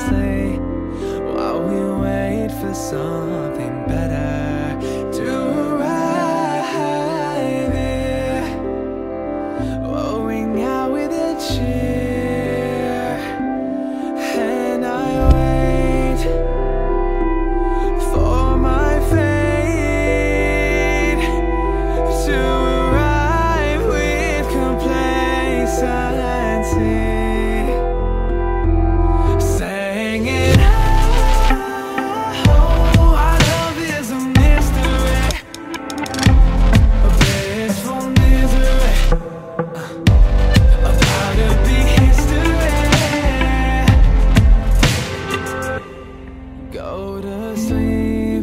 endlessly while we wait for something better to arrive here, going out with a cheer. And I wait for my fate to arrive with complacency, saying it. Oh, our love is a mystery, a blissful misery, about to be history. Go to sleep,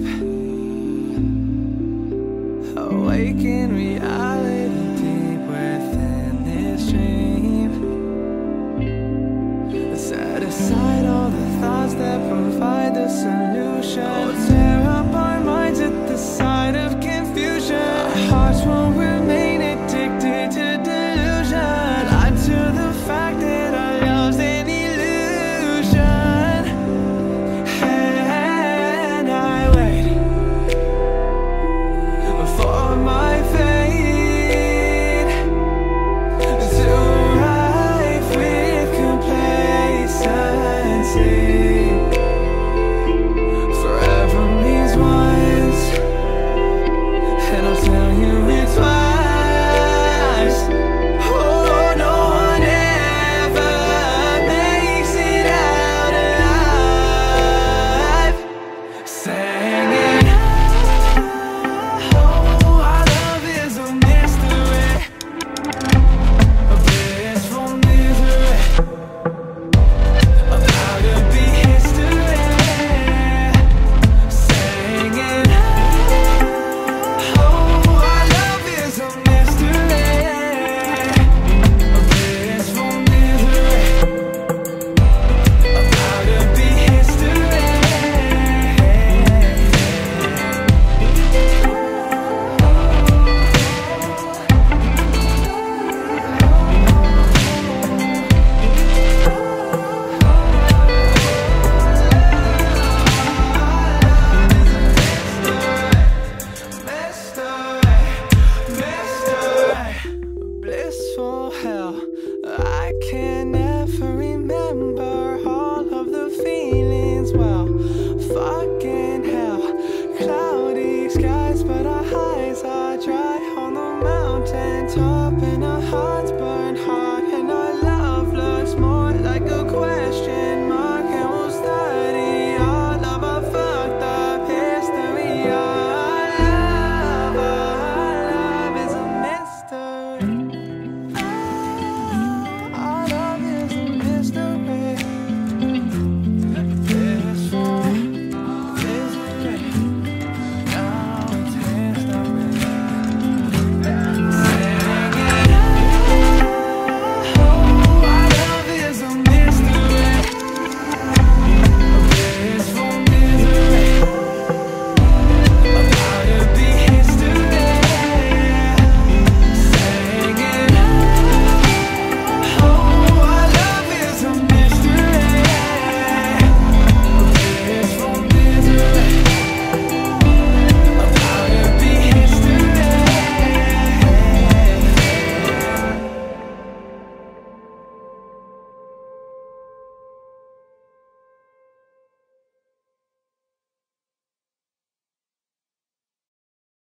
awake in reality, deep within this dream. Set aside all the thoughts that provide the solution.